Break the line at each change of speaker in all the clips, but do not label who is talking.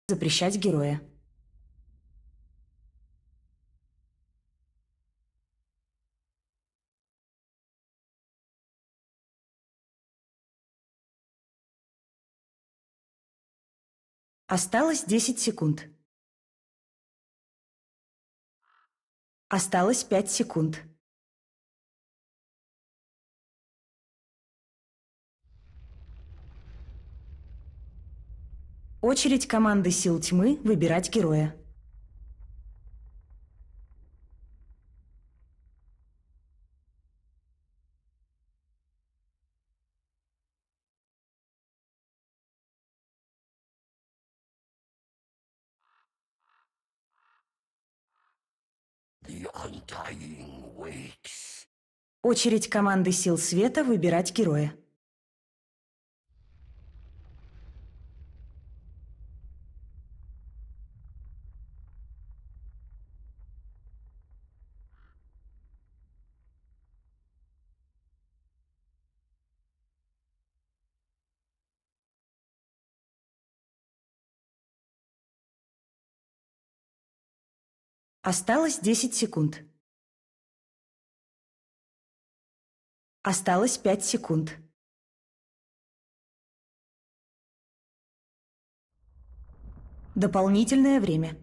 Запрещать героя. Осталось 10 секунд. Осталось 5 секунд. Очередь команды Сил Тьмы выбирать героя. Очередь команды Сил Света выбирать героя. Осталось 10 секунд. Осталось 5 секунд. Дополнительное время.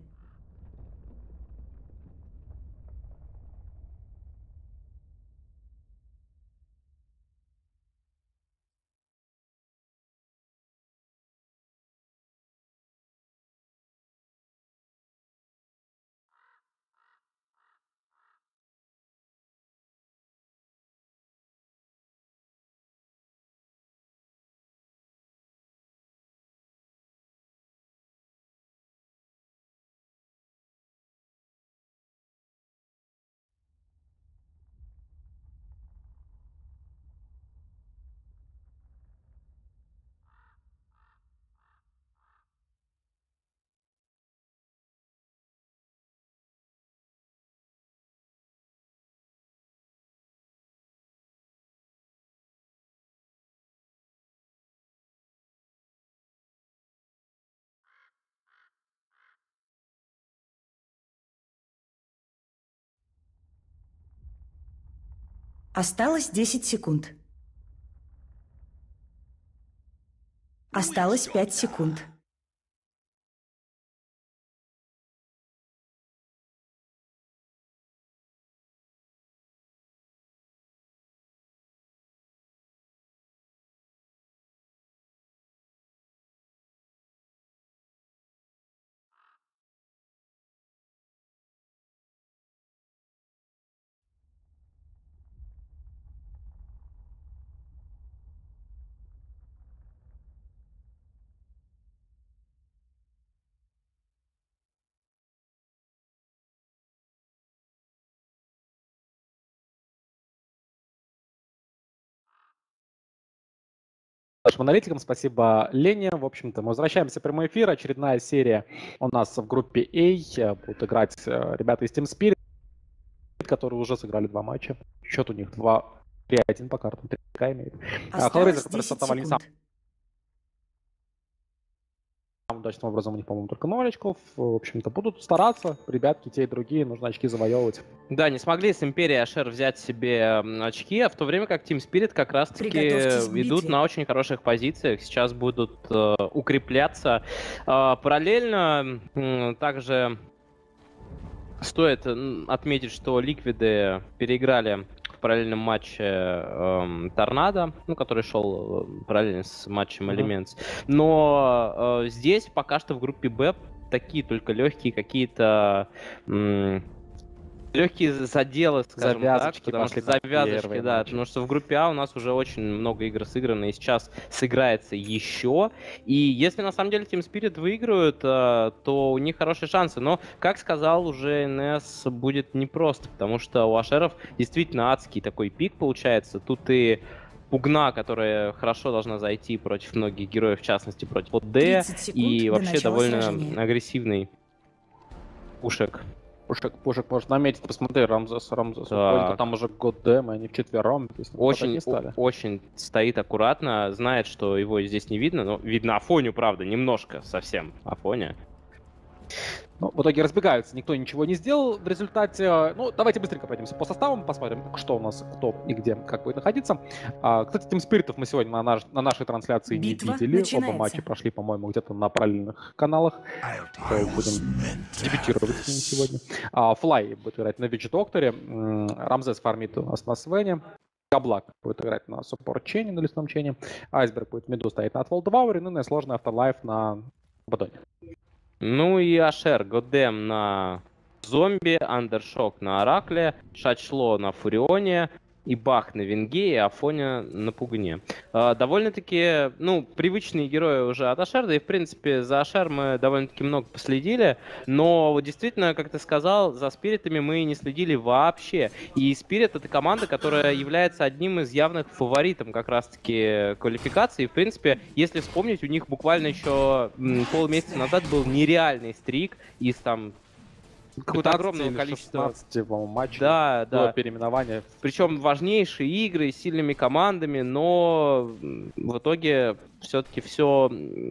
Осталось 10 секунд. Осталось 5 секунд.
Нашим аналитикам, спасибо Лене. В общем-то, мы возвращаемся в прямой эфир. Очередная серия у нас в группе A. Будут играть ребята из Team Spirit, которые уже сыграли 2 матча. Счет у них 2-3-1 по картам. 3 имеет.
Осталось 10 секунд.
Самым удачным образом у них, по-моему, только 0 очков. В общем-то, будут стараться. Ребятки, те и другие, нужно очки завоевывать.
Да, не смогли с Империей Ашер взять себе очки, а в то время как Team Spirit как раз-таки идут на очень хороших позициях. Сейчас будут укрепляться. Параллельно также стоит отметить, что Ликвиды переиграли в параллельном матче Торнадо, который шел параллельно с матчем Elements. Но здесь пока что в группе Б такие только легкие какие-то легкие заделы, скажем
завязочки,
так, потому что завязочки, да, потому что в группе А у нас уже очень много игр сыграно, и сейчас сыграется еще. И если на самом деле Team Spirit выиграют, то у них хорошие шансы. Но, как сказал уже НС, будет непросто, потому что у Ашеров действительно адский такой пик получается. Тут и Пугна, которая хорошо должна зайти против многих героев, в частности против Д, и вообще довольно агрессивный Пушек.
Пушек может наметить, посмотри, Рамзес. Там уже Годдэм, и они вчетвером.
Очень стоит аккуратно, знает, что его здесь не видно, но видно Афоню, правда, немножко совсем Афоня.
Ну, в итоге разбегаются, никто ничего не сделал. В результате, ну, давайте быстренько пройдемся по составам, посмотрим, что у нас, кто и где, как будет находиться. Кстати, Team Spirit'ов мы сегодня на нашей трансляции
Битва
не видели.
начинается.
Оба матча прошли, по-моему, где-то на параллельных каналах. Будем дебютировать с ними сегодня. Флай будет играть на Вич-Докторе. Рамзес фармит у нас на Свене. Габлак будет играть на суппорт-чене, на лесном чене. Айсберг будет в миду стоять на Отволдвауре, ну и сложный Afterlife на Бадоне.
Ну и Ашер, Годем на Зомби, Андершок на Оракле, Шачло на Фурионе, и Бах на Винге, и Афоня на Пугне. Довольно-таки, ну, привычные герои уже от Ашер, да и, в принципе, за Ашер мы довольно-таки много последили, но вот действительно, как ты сказал, за Спиритами мы не следили вообще. И Спирит — это команда, которая является одним из явных фаворитов как раз-таки квалификации. В принципе, если вспомнить, у них буквально еще полмесяца назад был нереальный стрик из там какое-то огромное количество
матчей
до
переименования.
Причем важнейшие игры с сильными командами, но в итоге все-таки все.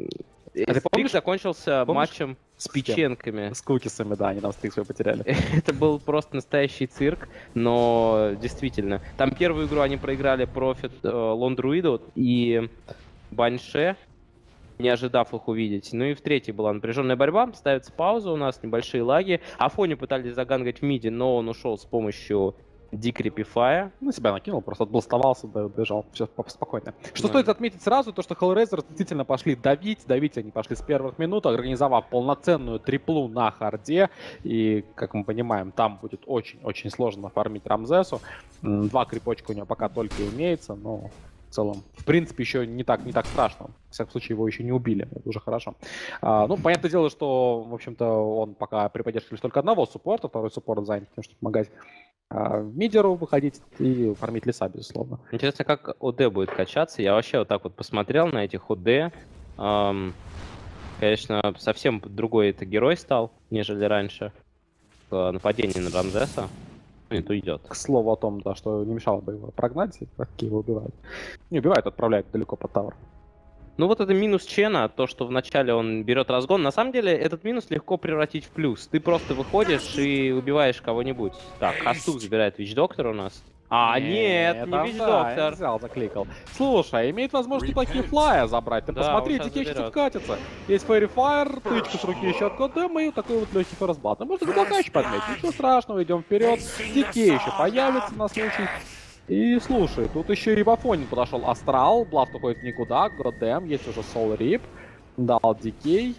Стрик закончился матчем с печенками.
С кукисами, да, они нам стрик свой потеряли.
Это был просто настоящий цирк, но действительно. Там первую игру они проиграли Профит, Лондруиду и Баньше, не ожидав их увидеть. Ну и в третьей была напряженная борьба, ставится пауза, у нас небольшие лаги. Афони пытались загангать в миде, но он ушел с помощью Дикрипифая.
Ну, себя накинул, просто отбластовался, бежал, все спокойно. Что стоит отметить сразу, то что Hellraiser действительно пошли давить они пошли с первых минут, организовав полноценную триплу на харде, и, как мы понимаем, там будет очень-очень сложно фармить Рамзесу. 2 крипочка у него пока только имеется, но в целом, в принципе, еще не так страшно. В всяком случае, его еще не убили. Это уже хорошо. Ну, понятное дело, что, в общем-то, он пока при поддержке лишь только одного суппорта. Второй суппорт занят тем, чтобы помогать в мидеру выходить и фармить леса, безусловно.
Интересно, как ОД будет качаться. Я вообще вот так вот посмотрел на этих ОД. Конечно, совсем другой это герой стал, нежели раньше. Нападение на Рамзеса. То идет.
К слову о том, да, что не мешало бы его прогнать, как его убивают. Не убивают, отправляют далеко под тавер.
Ну вот это минус Чена, то, что вначале он берет разгон. На самом деле, этот минус легко превратить в плюс. Ты просто выходишь и убиваешь кого-нибудь. Так, Хастук забирает Вич-Доктор у нас. Нет, не Вич-Доктор.
Взял, закликал. Слушай, имеет возможность неплохие флая забрать. Ты посмотри, Дикей сейчас катится. Есть Fairy Fire, тычка с руки еще от Годема и такой вот легкий форсбат. Ну, можно неплохо еще подметить. Ничего страшного, идем вперед. Дикей еще появится на случай. И слушай, тут еще и Бафонин подошел. Астрал, Блаф уходит никуда. Годем, есть уже Soul Rip. Дал Дикей.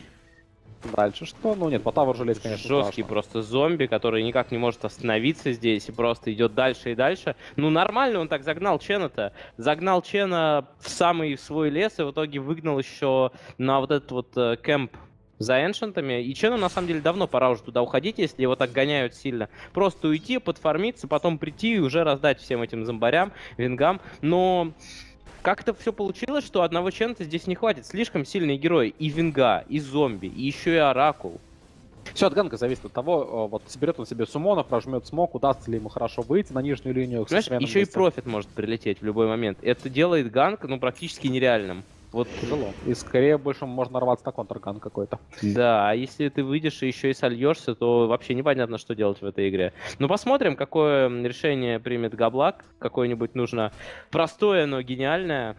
Дальше что? Ну нет, по Тавер железь, конечно,
жесткий
страшно.
Просто зомби, который никак не может остановиться здесь и просто идет дальше и дальше. Ну нормально он так загнал Чена-то. Загнал Чена в самый свой лес и в итоге выгнал еще на вот этот вот кемп за эншентами. И Чену на самом деле давно пора уже туда уходить, если его так гоняют сильно. Просто уйти, подфармиться, потом прийти и уже раздать всем этим зомбарям, вингам. Но как-то все получилось, что одного Чена здесь не хватит. Слишком сильные герои. И Винга, и зомби, и еще и Оракул.
Все от ганга зависит от того, вот соберет он себе сумонов, прожмет смог, удастся ли ему хорошо выйти на нижнюю линию.
Знаешь, еще и профит может прилететь в любой момент. Это делает ганг, ну, практически нереальным. Вот
тяжело. И скорее больше можно рваться на контрганг какой-то.
Да, а если ты выйдешь и еще и сольешься, то вообще непонятно, что делать в этой игре. Ну, посмотрим, какое решение примет Габлак. Какое-нибудь нужно простое, но гениальное.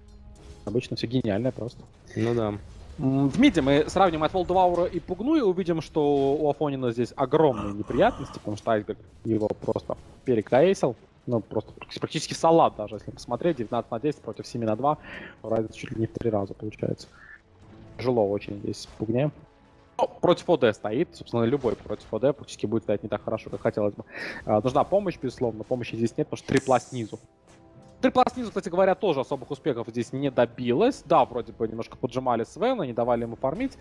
Обычно все гениальное просто.
Ну да.
В миде мы сравним от Волдваура и Пугну и увидим, что у Афонина здесь огромные неприятности, потому что Айсберг его просто перекаэсил. Ну, просто практически салат даже, если посмотреть. 19 на 10 против 7 на 2. Разница чуть ли не в 3 раза получается. Тяжело очень здесь в Пугне. Ну, против ОД стоит. Собственно, любой против ОД практически будет стоять не так хорошо, как хотелось бы. Нужна помощь, безусловно. Помощи здесь нет, потому что трипла снизу. Трипла снизу, кстати говоря, тоже особых успехов здесь не добилась. Да, вроде бы немножко поджимали Свена, не давали ему фармить.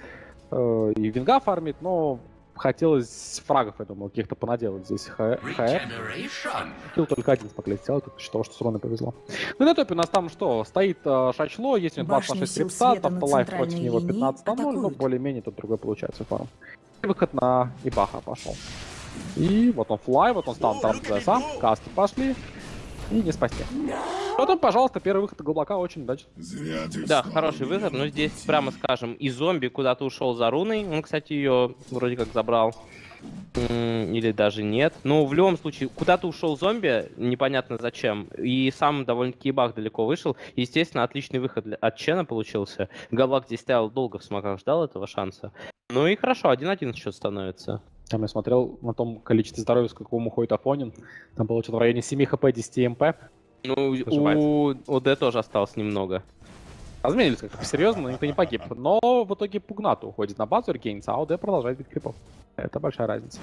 И Винга фармить, но хотелось фрагов, я думал, каких-то понаделать здесь. Килл только один смогли сделать, считал, что с Роной повезло. Ну и на топе у нас там что? Стоит Шачло, есть у него 26 крипса, Автолайф против него 15 на 0, но более-менее тут другой получается фарм. Выход на Ибаха пошел. И вот он флай, вот он стан Рамзеса, касты пошли. И не спасти. Ну там, пожалуйста, первый выход глубока очень удачный.
Да, хороший выход, но здесь, прямо скажем, и зомби куда-то ушел за руной. Он, кстати, ее вроде как забрал. Или даже нет. Но в любом случае, куда-то ушел зомби, непонятно зачем. И сам довольно-таки бах далеко вышел. Естественно, отличный выход от Чена получился. Галак здесь стоял долго в смоках, ждал этого шанса. Ну и хорошо, 1-1 счет становится.
Там я смотрел на том количестве здоровья, сколько ему уходит Афонин. Там было что-то в районе 7 хп, 10 МП.
Ну, у ОД тоже осталось немного.
Разменились как-то серьезно, но никто не погиб. Но в итоге Пугнату уходит на базу Регейнса, а ОД продолжает бить крипов. Это большая разница.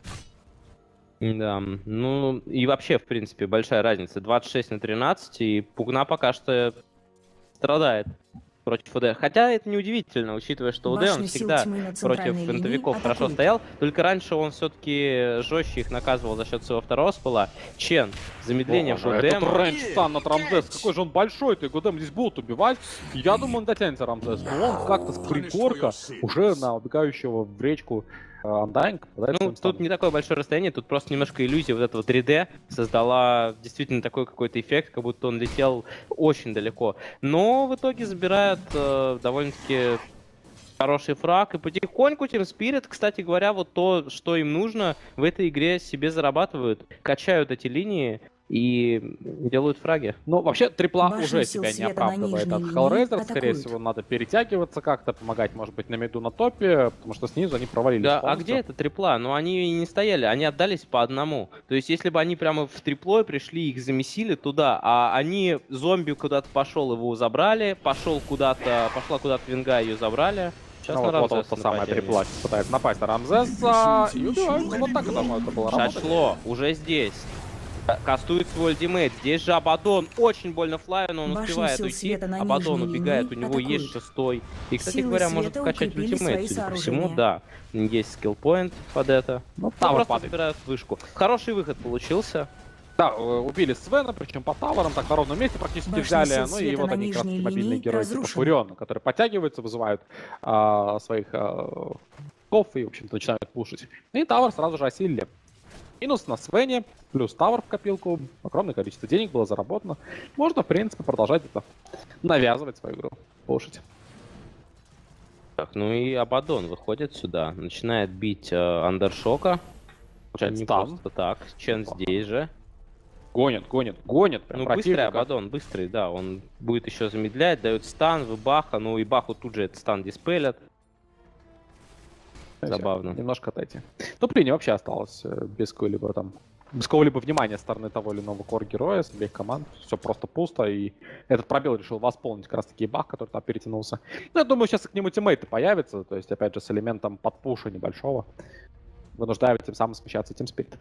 Да, ну и вообще, в принципе, большая разница. 26-13, и Пугна пока что страдает против УД. Хотя это неудивительно, учитывая, что УД он всегда против фронтовиков хорошо стоял. Только раньше он все-таки жестче их наказывал за счет своего второго спала. Чен, замедление Гудема.
Это рейндстан от Рамзес. Какой же он большой-то, и Гудем здесь будут убивать. Я думаю, он дотянется Рамзес. Но он как-то с пригорка уже на убегающего в речку Undying.
Ну, тут не такое большое расстояние, тут просто немножко иллюзия вот этого 3D создала действительно такой какой-то эффект, как будто он летел очень далеко. Но в итоге забирают довольно-таки хороший фраг, и потихоньку Team Spirit, кстати говоря, вот то, что им нужно в этой игре, себе зарабатывают, качают эти линии и делают фраги.
Ну, вообще, трипла
Башня
уже
сил
себя не
света на
оправдывает
нижней
от
линии
Hellraiser. Скорее
атакуют.
всего, надо перетягиваться как-то, помогать, может быть, на миду, на топе, потому что снизу они провалились.
Да, а
полностью.
где эта трипла? Ну, они не стояли, они отдались по одному. То есть, если бы они прямо в триплой пришли, их замесили туда, а они, зомби куда-то пошел, его забрали, пошла куда-то Винга, ее забрали. Сейчас
Ну,
на
вот
Рамзеса
та самая
нападение.
трипла пытается напасть на Рамзеса и убивают. Ну, вот так и должно это было работать.
Сошло, уже здесь. Кастует свой ультимейт. Здесь же Абадон. Очень больно Флаю, но он
Башня
успевает
сил
уйти.
света на
Абадон
нижней
убегает, у
линии
него есть
атакуют.
шестой. И, кстати
Силы
говоря, может
света
вкачать
укрепили
ультимейт,
свои
судя по всему,
сооружения.
да. Есть скиллпоинт под это.
Ну,
Ну,
тавер
просто
падает.
собирают вышку. Хороший выход получился.
Да, убили Свена, причем по таверам, так на ровном месте практически
Башня
взяли.
сил
Ну и
света
вот
на
они как раз
нижней
мобильные
линии
герои типа
разрушены.
Фурион, которые подтягиваются, вызывают своих ков и, в общем-то, начинают пушить. И тавер сразу же осилили. Минус на Свене, плюс тавер в копилку, огромное количество денег было заработано. Можно, в принципе, продолжать это навязывать свою игру, пушить.
Так, ну и Абадон выходит сюда. Начинает бить Андершока.
Получается,
Не
стан.
просто так. Чен здесь же.
Гонят прям
Ну, быстрый
противника.
Абадон, быстрый, да. Он будет еще замедлять, дает стан в Баха. Ну и Баху тут же этот стан диспелят. Забавно.
Немножко отойти. Топ-линия вообще осталась без какого-либо внимания со стороны того или иного кор-героя, с обеих команд. Все просто пусто, и этот пробел решил восполнить как раз-таки Бах, который там перетянулся. Ну, я думаю, сейчас к нему тиммейты появятся, то есть, опять же, с элементом подпуша небольшого, вынуждая тем самым смещаться Team Spirit.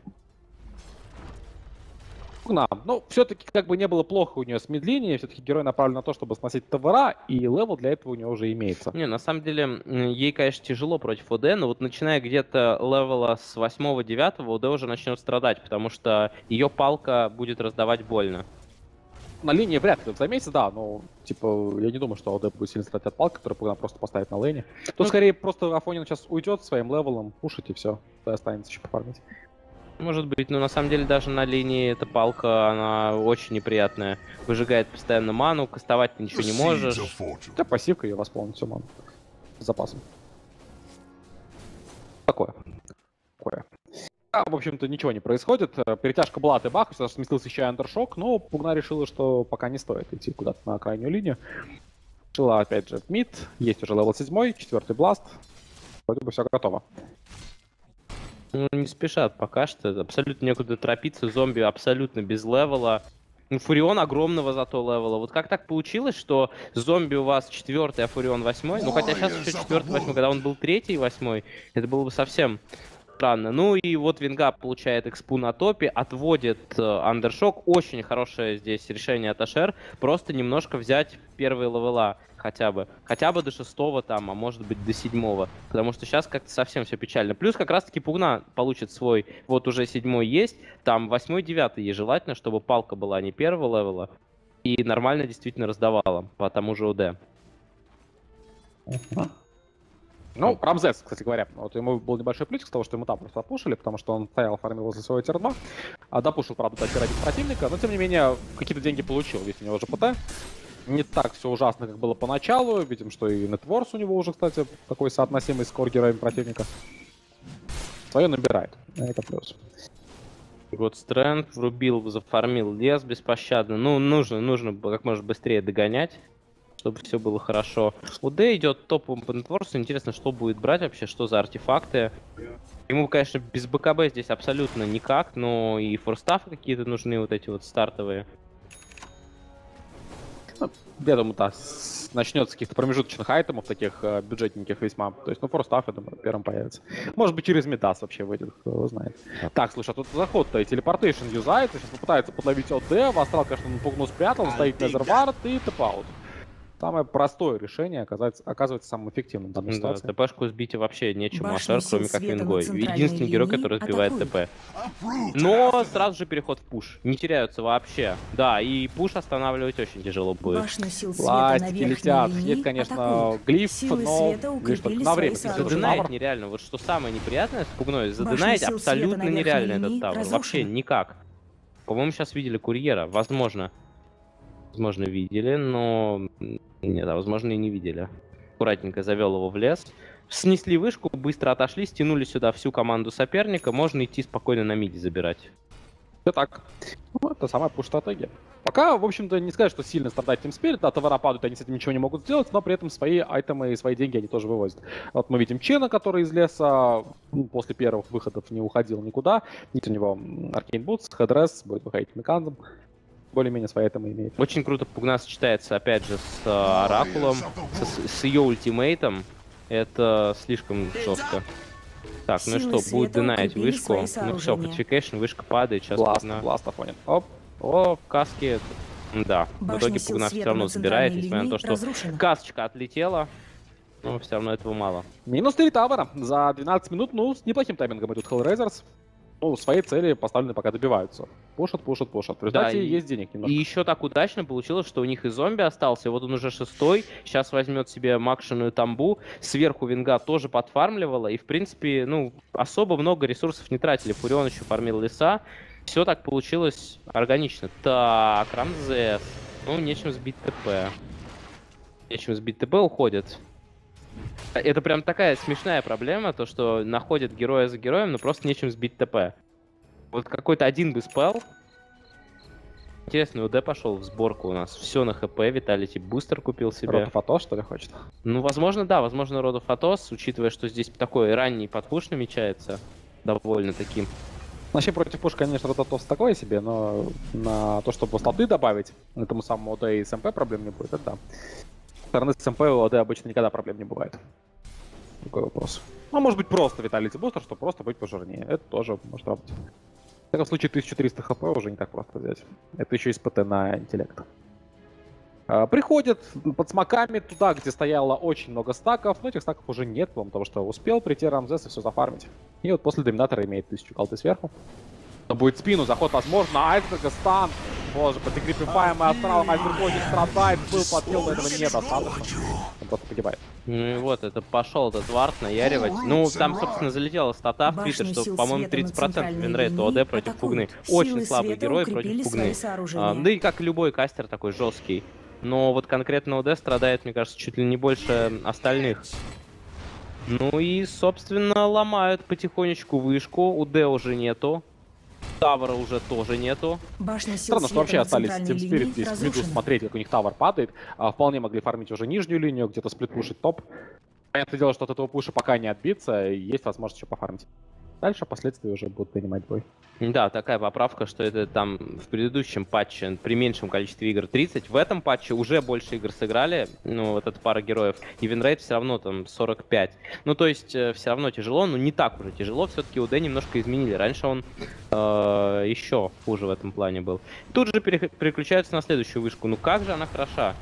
Ну, все-таки как бы не было плохо у нее с мидлинией, все-таки герой направлен на то, чтобы сносить ТВРа, и левел для этого у него уже имеется.
Не, на самом деле, ей, конечно, тяжело против ОД, но вот начиная где-то левела с 8-9, ОД уже начнет страдать, потому что ее палка будет раздавать больно.
На линии вряд ли заметится, да, но, типа, я не думаю, что АОД будет сильно страдать от палки, которую Пугна просто поставит на лейне. Тут, скорее, просто Афонин сейчас уйдет своим левелом, пушить и все, то останется еще пофармить.
Может быть, но на самом деле даже на линии эта палка, она очень неприятная. Выжигает постоянно ману, кастовать ты ничего не можешь.
Да, пассивка ее восполнит все ману. С запасом. Такое. В общем-то, ничего не происходит. Перетяжка была от Баха, сейчас сместился еще и Андершок, но Пугна решила, что пока не стоит идти куда-то на крайнюю линию. Решила, опять же, мид. Есть уже левел 7, 4-й бласт. Вроде бы все готово.
Ну, не спешат пока что. Абсолютно некуда торопиться. Зомби абсолютно без левела. Ну, Фурион огромного зато левела. Вот как так получилось, что зомби у вас 4-й, а Фурион 8-й? Ну, хотя сейчас еще 4-й, 8-й, когда он был 3-й и 8-й, это было бы совсем странно. Ну и вот Винга получает экспу на топе, отводит Андершок. Очень хорошее здесь решение от Ашер. Просто немножко взять первые левела хотя бы. Хотя бы до 6-го там, а может быть до 7-го. Потому что сейчас как-то совсем все печально. Плюс как раз-таки Пугна получит свой, вот уже 7-й есть. Там 8-й, 9-й ей желательно, чтобы палка была не первого левела. И нормально действительно раздавала по тому же ОД.
Ну, Рамзес, кстати говоря, вот ему был небольшой плюсик с того, что ему там просто опушили, потому что он стоял, фармил возле своего тир-2, допушил, правда, до тир-1 противника, но, тем не менее, какие-то деньги получил, ведь у него же ПТ. Не так все ужасно, как было поначалу, видим, что и нетворс у него уже, кстати, такой соотносимый с кор-героем противника. Свое набирает, это плюс.
God Strength врубил, зафармил лес беспощадно. Ну, нужно как можно быстрее догонять, чтобы все было хорошо. УД идет топовым по нетворсу. Интересно, что будет брать вообще, что за артефакты. Ему, конечно, без БКБ здесь абсолютно никак, но и форстафы какие-то нужны, вот эти вот стартовые.
Ну, я думаю, да, начнется с каких-то промежуточных айтемов, таких бюджетненьких весьма. То есть, ну, форстаф, я думаю, первым появится. Может быть, через Медас вообще выйдет, кто его знает. Так, слушай, а тут заход-то и телепортейшн юзается. Сейчас попытается подловить ОД. В Астрал, конечно, он пугну спрятал, стоит Незервард и тэп-аут. Самое простое решение оказывается самым эффективным в данной ситуации.
Да, ТПшку сбить вообще нечему,
Башня
Ашер, кроме
сил
как
света
Вингой.
на центральной
Единственный герой,
линии
который сбивает
атакует.
ТП. Но сразу же переход в пуш. Не теряются вообще. Да, и пуш останавливать очень тяжело будет.
Башня сил света на
Пластики
верхней
летят.
линии
Есть, конечно,
атакует.
глиф,
Силы
но
света
лишь только
укрепили
на время.
свои
Если
Задинать
сооружения.
нереально. Вот что самое неприятное с Пугной,
Башня
задинать
сил
абсолютно
света на
нереально
верхней
этот
линии
тавр.
разрушена.
Вообще никак. По-моему, сейчас видели курьера. Возможно. Возможно, видели, но... Нет, а возможно и не видели. Аккуратненько завел его в лес. Снесли вышку, быстро отошли, стянули сюда всю команду соперника. Можно идти спокойно на миди забирать.
Все так. Ну, это самая пуш-стратегия. Пока, в общем-то, не сказать, что сильно страдает Team Spirit, да, товара падают, они с этим ничего не могут сделать, но при этом свои айтемы и свои деньги они тоже вывозят. Вот мы видим Чена, который из леса после первых выходов не уходил никуда. Нет у него Arcane Boots, Headrest, будет выходить Меканзом. Более-менее свои айтемы имеет.
Очень круто Пугна сочетается, опять же, с Оракулом, с ее ультимейтом. Это слишком жестко. Так, ну и
Силы
что, будет
света
динать
укрепили
вышку.
свои
Ну все,
сооружения.
фортификейшн, вышка падает, сейчас Пугна.
Бласт офонит. Оп.
О, в каске. Да, в
Башня
итоге
сил
Пугна все
света
равно
на
забирает,
центральной
несмотря на
линии
то, что
разрушена.
касочка отлетела. Но все равно этого мало.
Минус 3 тавера за 12 минут, ну, с неплохим таймингом идут Hellraisers. Ну, свои цели поставлены пока добиваются. Пушат. В результате
и-
есть денег немножко.
И еще так удачно получилось, что у них и зомби остался, и вот он уже 6-й, сейчас возьмет себе макшенную тамбу, сверху Винга тоже подфармливала, и в принципе, ну, особо много ресурсов не тратили. Фурион еще фармил леса, все так получилось органично. Так, Рамзес, ну, нечем сбить ТП. Уходит. Это прям такая смешная проблема, то что находят героя за героем, но просто нечем сбить ТП. Вот какой-то один бы спел. Интересно, УД пошел в сборку у нас. Все на ХП, Виталити бустер купил себе.
Ротов Атос, что ли, хочет?
Ну, возможно, да, возможно, Родов Атос, учитывая, что здесь такой ранний подпуш намечается. Довольно таким.
Вообще против пуш, конечно, Ротатос такое себе, но на то, чтобы слоты добавить этому самому ОД и СМП проблем не будет, это да. Со стороны СМП у ОД обычно никогда проблем не бывает. Такой вопрос. Ну, может быть, просто Виталити бустер, чтобы просто быть пожирнее. Это тоже может работать. В таком случае 1300 хп уже не так просто взять. Это еще и с ПТ на интеллект. Приходят под смоками туда, где стояло очень много стаков, но этих стаков уже нет, потому что успел прийти Рамзес и все зафармить. И вот после Доминатора имеет 1000 голды сверху. Но будет в спину, заход возможно, Айсберга стан. Боже, подекрипифаемый Астрал, Айсберг очень страдает, был подхил, но этого недостаточно. Он просто погибает.
Ну и вот, это пошел этот вард наяривать. Ну, там, собственно, залетела стата в
Башня
твиттер, что,
сил
по-моему,
света на
30%
центральной
винрейт у
линии
ОД против Пугны.
атакуют.
Очень
Силы
слабый
света
герой
укрепили
против Пугны.
свои сооружения.
Да и как любой кастер такой жесткий. Но вот конкретно ОД страдает, мне кажется, чуть ли не больше остальных. Ну и, собственно, ломают потихонечку вышку. УД уже нету. Тавра уже тоже нету.
Башня сил
Странно, что
света
вообще
на
остались
центральной
Team
линии
Spirit здесь в миду
разрушена.
смотреть, как у них тавер падает. Вполне могли фармить уже нижнюю линию, где-то сплитпушить топ. Понятное дело, что от этого пуша пока не отбиться, и есть возможность еще пофармить. Дальше последствия уже будут принимать бой.
Да, такая поправка, что это там в предыдущем патче при меньшем количестве игр 30. В этом патче уже больше игр сыграли, ну, вот эта пара героев. И винрейт все равно там 45. Ну, то есть все равно тяжело, но не так уже тяжело. Все-таки УД немножко изменили. Раньше он еще хуже в этом плане был. Тут же переключаются на следующую вышку. Ну, как же она хороша.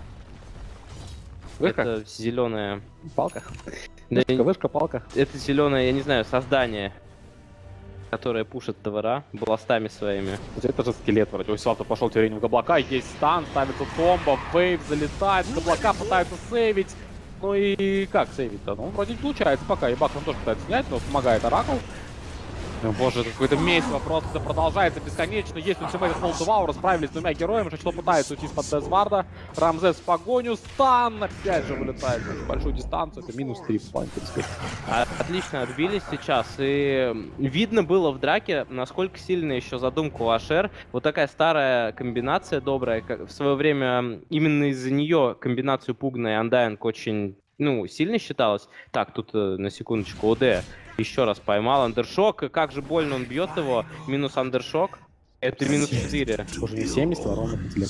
Вышка?
Это зеленая...
В палках.
Да,
Вышка, палка.
это зеленое, я не знаю, создание, которое пушит товара бластами своими.
Это же скелет вроде. Ой, Свата пошел тюрень в Габлака, есть стан, ставится комбо, вейв залетает, Габлака пытается сейвить. Ну и как сейвить-то? Ну, вроде не получается пока. И Бах он тоже пытается снять, но помогает Оракул. Ну, боже, это какое-то месиво, просто это продолжается бесконечно. Есть ультимейт с Молотовау, расправились с двумя героями, что пытается уйти из-под Дезварда. Рамзес в погоню, стан опять же вылетает на большую дистанцию, это минус 3 в плане, так сказать.
Отлично отбились сейчас, и видно было в драке, насколько сильно еще задумка у Ашер. Вот такая старая комбинация добрая, как в свое время именно из-за нее комбинацию Пугна и Undying очень, ну, сильно считалась. Так, тут на секундочку ОД. Еще раз поймал андершок. И как же больно он бьет его. Минус андершок. Это минус 4.
Уже не 70, а ровно 5 лет.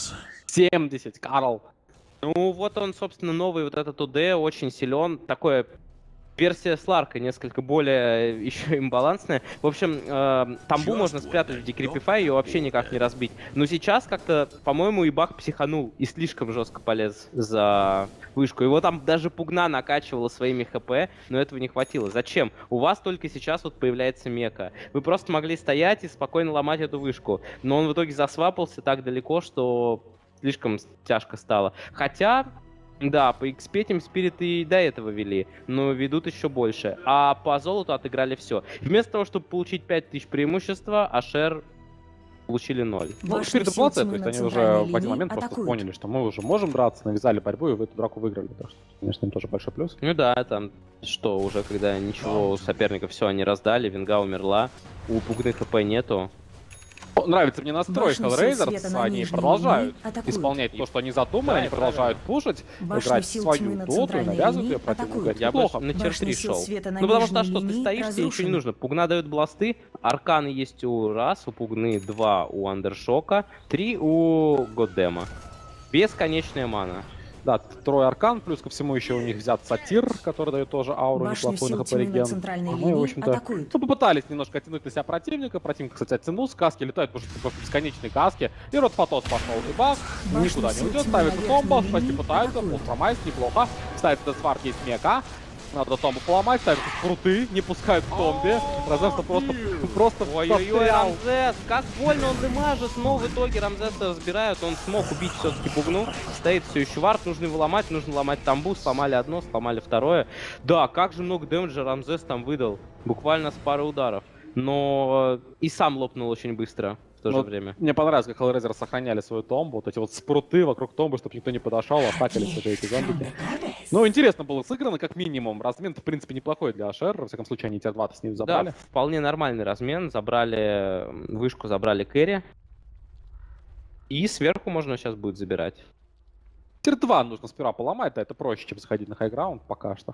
70, Карл.
Ну вот он, собственно, новый вот этот УД очень силен. Такое версия Сларка несколько более еще имбалансная. В общем, тамбу можно спрятать в Decrepify, ее вообще никак не разбить. Но сейчас как-то, по-моему, Ибах психанул и слишком жестко полез за вышку. Его там даже Пугна накачивала своими ХП, но этого не хватило. Зачем? У вас только сейчас вот появляется мека. Вы просто могли стоять и спокойно ломать эту вышку. Но он в итоге засвапался так далеко, что слишком тяжко стало. Хотя... Да, по XP Team Spirit и до этого вели, но ведут еще больше. А по золоту отыграли все. Вместо того, чтобы получить 5000 преимущества, Ашер получили 0.
Ну, теперь доплаты, то есть они уже в один момент просто поняли, что мы уже можем драться, навязали борьбу и в эту драку выиграли. Так что, конечно, им тоже большой плюс.
Ну да, там что, уже когда ничего у соперников, все, они раздали, Винга умерла, у Пугны ХП нету.
Нравится мне настрой Hellraisers, они продолжают исполнять то, что они задумали, они продолжают пушить, играть свою доту и навязывают ее противнику.
Я больше на тир-3 шел. Ну потому что что, ты стоишь, тебе ничего не нужно. Пугна дает бласты, арканы есть у Раз, у Пугны 2 у Андершока, 3 у Годдема. Бесконечная мана.
Да, трое аркан, плюс ко всему еще у них взят сатир, который дает тоже ауру неплохую на ХП-реген. Мы, в общем-то, попытались немножко оттянуть на себя противника. Противник, кстати, оттянул, каски летают, просто бесконечные каски. И Род Фотос пошел, и Бах никуда не уйдет, ставит томбо, спасти пытается, полпромайс, неплохо. Ставит Десвард, есть мека. Надо томбу поломать, ставят круты, не пускают к томбе. Рамзес просто
ой-ой-ой, Рамзес, как больно он дымажит, но в итоге Рамзеса разбирают, он смог убить все-таки Пугну. Стоит все еще вард, нужно его ломать, нужно ломать тамбу, сломали одно, сломали второе. Да, как же много дэмэджа Рамзес там выдал, буквально с пары ударов. Но и сам лопнул очень быстро. В то же время.
Мне понравилось, как Hellraiser сохраняли свою томбу, вот эти вот спруты вокруг томбы, чтобы никто не подошел, атакались уже эти зомбики. Ну, интересно было сыграно, как минимум. Размен, в принципе, неплохой для Ашер. Во всяком случае, они тир-2 с ним забрали.
Да, вполне нормальный размен. Забрали вышку, забрали кэрри. И сверху можно сейчас будет забирать.
Тир-2 нужно сперва поломать, да, это проще, чем заходить на хайграунд пока что.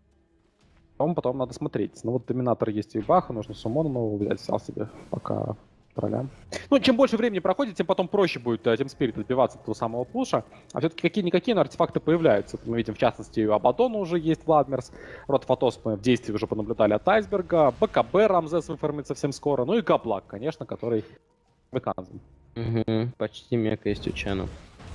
Потом надо смотреть. Ну вот доминатор есть у Баха, нужно суммона нового взять, взял себе пока тролля. Ну, чем больше времени проходит, тем потом проще будет Team Spirit отбиваться от того самого пуша. А все-таки какие-никакие, но артефакты появляются. Мы видим, в частности, у Абадона уже есть Владмерс. Род Фотос мы в действии уже понаблюдали от Айсберга. БКБ Рамзес выформит совсем скоро. Ну и Габлак, конечно, который выканзан.
Почти мека есть у Чену.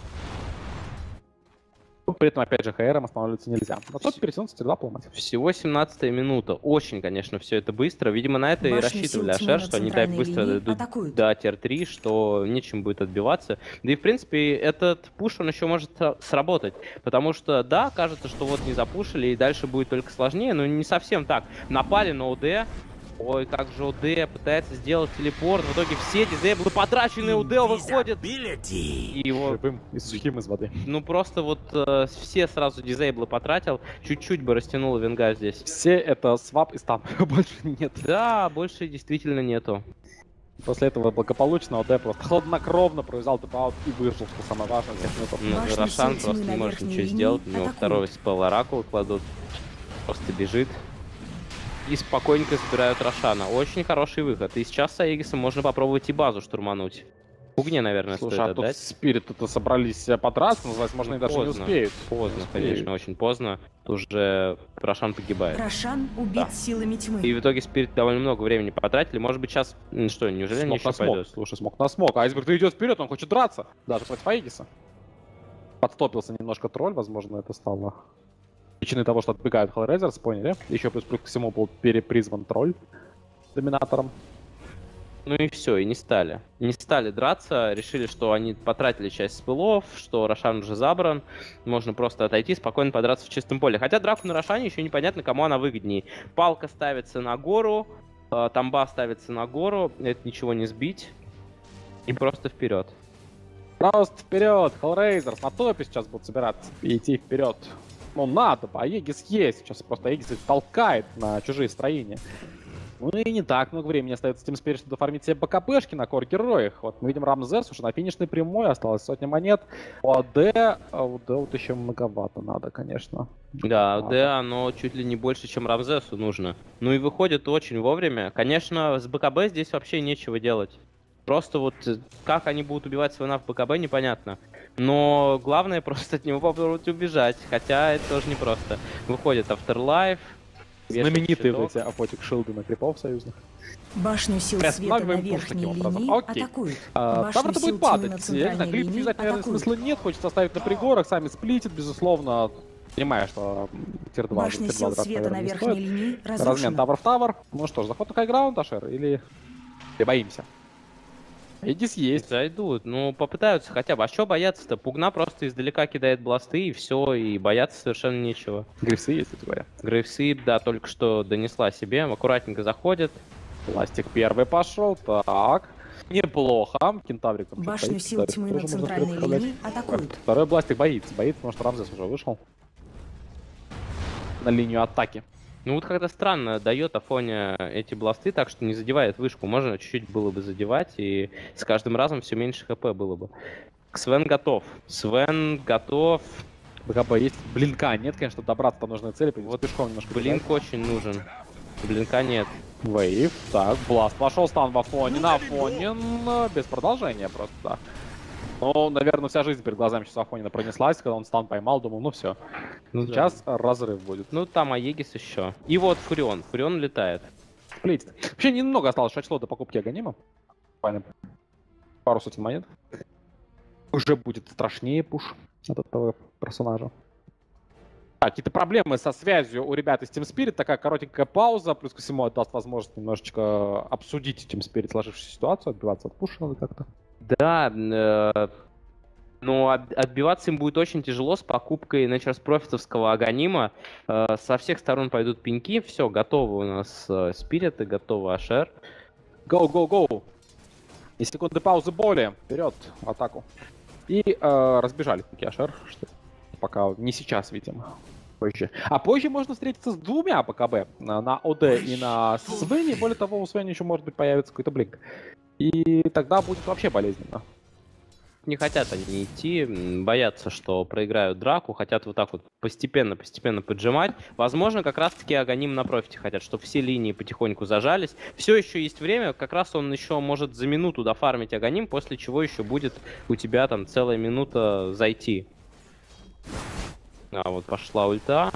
При этом, опять же, ХРом останавливаться нельзя. Но тот перетянулся тир-2 поломать.
Всего 17-я минута. Очень, конечно, все это быстро. Видимо, на это и рассчитывали Ашер, что они так быстро дойдут до тир-3, что нечем будет отбиваться. Да и, в принципе, этот пуш, он еще может сработать. Потому что, да, кажется, что вот не запушили, и дальше будет только сложнее, но не совсем так. Напали на ОД. Ой, как же ОД пытается сделать телепорт. В итоге все дизейблы потраченные ОД выходят. И его...
Живым и сухим из воды.
Ну просто вот все сразу дизейблы потратил. Чуть-чуть бы растянуло Винга здесь.
Все это свап и стам. Больше нет.
Да, больше действительно нету.
После этого благополучно ОД просто хладнокровно провязал тэп-аут и выжил, что самое важное.
Рошан просто не может ничего сделать. У него второй спел Оракул кладут. Просто бежит. И спокойненько забирают Рошана. Очень хороший выход. И сейчас с Аегисом можно попробовать и базу штурмануть. Пугне, наверное,
слушай,
стоит
а
отдать.
тут Спирит-то собрались подраться, возможно, и даже не успеют.
Поздно, конечно, очень поздно. Тут уже Рошан погибает.
Рошан убит силами тьмы.
И в итоге Спирит довольно много времени потратили. Может быть, сейчас... Что, неужели они еще пойдут?
Слушай, смог на смог. Айсберг идет вперед, он хочет драться. Даже против Аегиса. Подстопился немножко тролль, возможно, это стало причиной того, что отбегают Hellraisers, поняли? Еще плюс ко всему был перепризван тролль доминатором.
Ну и все, и не стали. Не стали драться, решили, что они потратили часть спылов, что Рошан уже забран, можно просто отойти, спокойно подраться в чистом поле. Хотя драку на Рошане еще непонятно, кому она выгоднее. Палка ставится на гору, тамба ставится на гору, это ничего не сбить, и просто вперед.
Просто вперед, Hellraisers на топе сейчас будут собираться и идти вперед. Ну надо бы, Аегис есть, сейчас просто Аегис толкает на чужие строения. Ну и не так много времени остается Team Spirit, чтобы дофармить себе БКБшки на кор-героях. Вот мы видим Рамзес уже на финишной прямой, осталось сотня монет. У АД вот еще многовато надо, конечно.
Да, АД оно чуть ли не больше, чем Рамзесу нужно. Ну и выходит очень вовремя. Конечно, с БКБ здесь вообще нечего делать. Просто вот как они будут убивать свой в БКБ, непонятно. Но главное просто от него попробовать убежать. Хотя это тоже непросто. Выходит Afterlife.
Знаменитые вот эти апотик шилды на крипов союзных.
Башню сил света на верхней линии атакуют.
Там это будет падать. Я не знаю, клип связать, наверное, смысла нет. Хочется оставить на пригорах, сами сплитит, безусловно. Понимаю, что тир 2.
Башня сил света на верхней линии разрушена.
Размен тавер в тавер. Ну что ж, заход на хайграунд, Ашер, или боимся? Эдис есть.
Зайдут, ну попытаются хотя бы. А что бояться-то? Пугна просто издалека кидает бласты и все, и бояться совершенно нечего.
Грифсы есть, кстати говоря.
Грейвсы, да, только что донесла себе. Аккуратненько заходит.
Пластик первый пошел, так. Неплохо. Кентаврик там
башню сил тьмы на центральной линии атакуют.
Второй бластик боится, потому что Рамзес уже вышел на линию атаки.
Ну вот как-то странно дает Афоня эти бласты, так что не задевает вышку. Можно чуть-чуть было бы задевать, и с каждым разом все меньше хп было бы. Свен готов. Свен готов.
БКБ есть. Блинка нет, конечно, добраться до нужной цели. Вот пешком немножко.
Блинк очень нужен. Блинка нет.
Вейв. Так, бласт. Пошел стан в Афоне. На Афоне. Без продолжения просто, да. Ну, наверное, вся жизнь перед глазами сейчас Афонина пронеслась, когда он стан поймал, думал, ну все. Ну, сейчас разрыв будет.
Ну, там Аегис еще. И вот Фурион. Фурион летает.
Сплитит. Вообще немного осталось число до покупки Аганима. Пару сотен монет. Уже будет страшнее пуш от этого персонажа. Так, какие-то проблемы со связью у ребят из Team Spirit. Такая коротенькая пауза. Плюс ко всему даст возможность немножечко обсудить Team Spirit сложившуюся ситуацию. Отбиваться от пуша надо как-то.
Да, но отбиваться им будет очень тяжело с покупкой Nature's Profits'овского Аганима. Со всех сторон пойдут пеньки. Все, готовы у нас Спириты, готовы Ашер.
Go, go, go! И секунды паузы боли. Вперед, в атаку. И разбежали таки Ашер. Что пока не сейчас, видимо. Позже. А позже можно встретиться с двумя БКБ. На ОД и на Свене. Более того, у Свене еще может быть появится какой-то блинк. И тогда будет вообще болезненно.
Не хотят они идти, боятся, что проиграют драку, хотят вот так вот постепенно поджимать. Возможно, как раз-таки Аганим на профите хотят, чтобы все линии потихоньку зажались. Все еще есть время, как раз он еще может за минуту дофармить Аганим, после чего еще будет у тебя там целая минута зайти. А вот пошла ульта.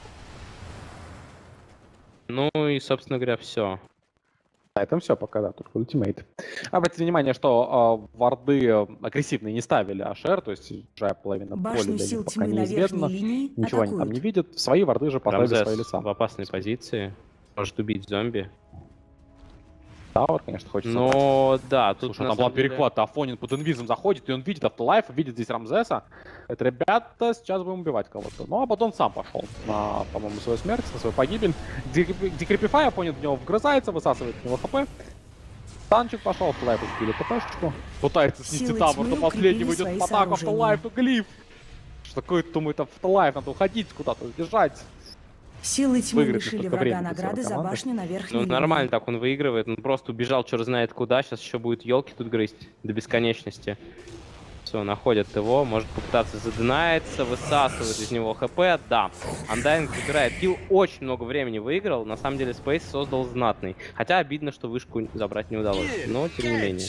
Ну и, собственно говоря, все.
На этом все пока, да, только ультимейт. Обратите внимание, что варды агрессивные не ставили Ашер, то есть уже половина поля для них пока неизвестна. Ничего они там не видят. Свои варды же поставили свои лица.
В опасной позиции. Может убить зомби.
Тауэр, конечно, хочется.
Но да, тут
слушай, там был перехват, Афонин под инвизом заходит, и он видит Автолайф, видит здесь Рамзеса. Это ребята сейчас будем убивать кого-то. Ну, а потом сам пошел на, по-моему, свою смерть, на свою погибель. Декрепифай, Афонин в него вгрызается, высасывает в него хп. Танчик пошел, Автолайф убили ТПшечку. Пытается снести Тавр, до последнего идет в атаку Автолайф, глиф. Что такое, думает Автолайф, надо уходить куда-то, убежать.
Силы тьмы лишили врага награды за башню на верхней линии.
Ну, нормально так он выигрывает. Он просто убежал, черт знает куда. Сейчас еще будет елки тут грызть до бесконечности. Все, находят его. Может попытаться задинается, высасывает из него хп. Да, Undying забирает килл. Очень много времени выиграл. На самом деле Space создал знатный. Хотя обидно, что вышку забрать не удалось. Но тем не менее.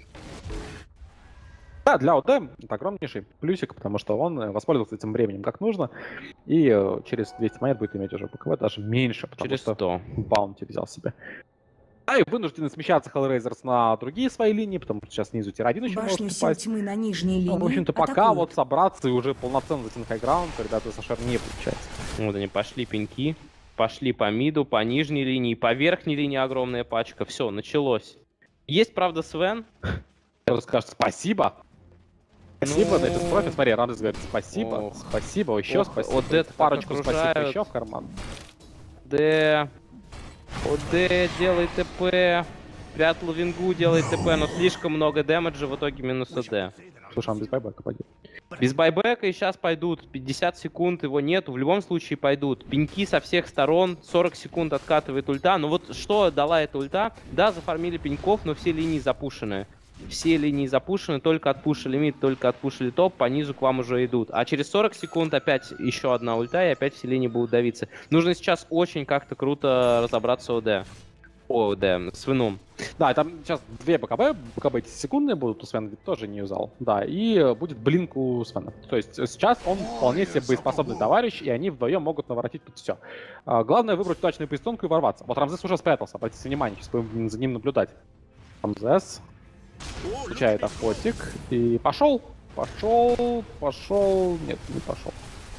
Да, для ОД это огромнейший плюсик, потому что он воспользовался этим временем как нужно. И через 200 монет будет иметь уже БКВ даже меньше, потому
через
что
100
баунти взял себе. А и вынуждены смещаться Hellraisers на другие свои линии, потому что сейчас снизу тир-1 еще может упасть.
Тьмы на нижней линии
в общем-то, пока вот собраться и уже полноценно зайти на хайграунд, ребята с Ашер не получается.
Вот они пошли пеньки, пошли по миду, по нижней линии, по верхней линии огромная пачка. Все, началось. Есть, правда, Свен.
Кто скажет спасибо. Спасибо,
Ну,
на этот профиль. Смотри, Рамзес говорит спасибо,
ох.
спасибо, еще
Ох,
спасибо.
вот это
парочку
так
спасибо
окружают.
еще в карман.
ОД делает ТП. Прятал Вингу, делает ТП, но слишком много дэмэджа, в итоге минус ОД.
Слушай, он без байбека пойдет.
Без байбека и сейчас пойдут. 50 секунд его нету, в любом случае пойдут. Пеньки со всех сторон, 40 секунд откатывает ульта. Ну вот что дала эта ульта? Да, зафармили пеньков, но все линии запушены. Все линии запушены, только отпушили мид, только отпушили топ, по низу к вам уже идут. А через 40 секунд опять еще одна ульта, и опять все линии будут давиться. Нужно сейчас очень как-то круто разобраться с ОД. О, да, с Вином.
Да, там сейчас две БКБ, БКБ 10 секундные будут, у Свена ведь тоже не юзал. Да, и будет блинк у Свена. То есть сейчас он вполне себе боеспособный товарищ, и они вдвоем могут наворотить тут все. Главное выбрать удачную поистонку и ворваться. Вот Рамзес уже спрятался, обратите внимание, сейчас будем за ним наблюдать. Рамзес включает охотик и пошел, нет, не пошел.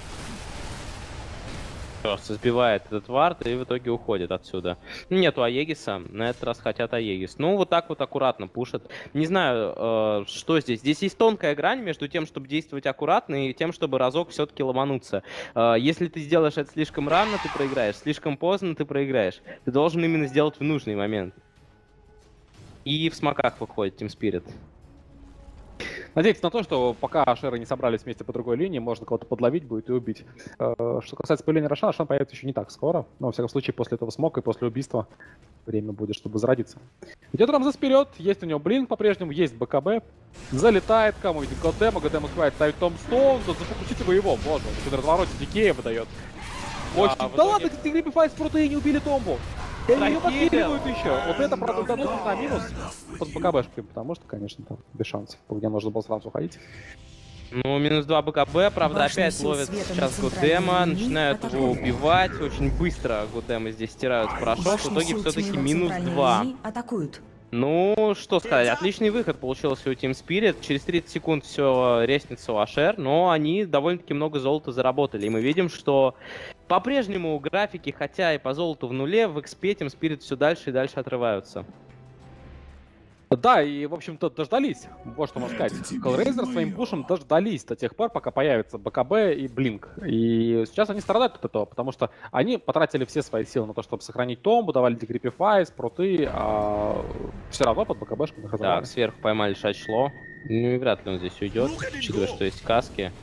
Просто сбивает этот вард и в итоге уходит отсюда. Нету Аегиса, на этот раз хотят Аегис. Ну, вот так вот аккуратно пушат. Не знаю, что здесь. Здесь есть тонкая грань между тем, чтобы действовать аккуратно, и тем, чтобы разок все-таки ломануться. Если ты сделаешь это слишком рано, ты проиграешь. Слишком поздно, ты проиграешь. Ты должен именно сделать в нужный момент. И в смоках выходит Team Spirit.
Надеяться на то, что пока Ашеры не собрались вместе по другой линии, можно кого-то подловить будет и убить. Что касается появления Рошана, Рошан появится еще не так скоро. Но, во всяком случае, после этого смока и после убийства время будет, чтобы зародиться. Идет Рамзес вперед, есть у него блинк по-прежнему, есть БКБ. Залетает, кому видит Годема, Годем успевает ставить Томстоун, тут зафокусите вы его, боже, он на развороте Дикея выдает. Очень... Да ладно, эти Гриппифайс просто и не убили Томбу. И они ее подкидывают еще. Вот это, правда, дадут на минус под БКБшкой, потому что, конечно, там без шансов. Где нужно было сразу ходить.
Ну, минус 2 БКБ, правда,
Башня
опять
сил
ловят
света
сейчас
на центральной
Годема,
линии
начинают его
атакуют.
убивать. Очень быстро Годема здесь стирают в порошок. В
Башни
итоге
сил
все-таки
тьмы на
минус
центральной
2.
линии атакуют.
Ну, что сказать, отличный выход получился у Team Spirit. Через 30 секунд все резнится у Ашер, но они довольно-таки много золота заработали. И мы видим, что по-прежнему графики, хотя и по золоту в нуле, в XP Team Spirit все дальше и дальше отрываются.
Да, и, в общем-то, дождались. Вот что можно сказать. Hellraiser своим пушем дождались до тех пор, пока появится БКБ и Блинк. И сейчас они страдают от этого, потому что они потратили все свои силы на то, чтобы сохранить Томбу, давали Дегриппифайс, пруты, а все равно под БКБшкой их разорвали.
Так, сверху поймали шачло. Ну и вряд ли он здесь уйдет, учитывая, что есть каски.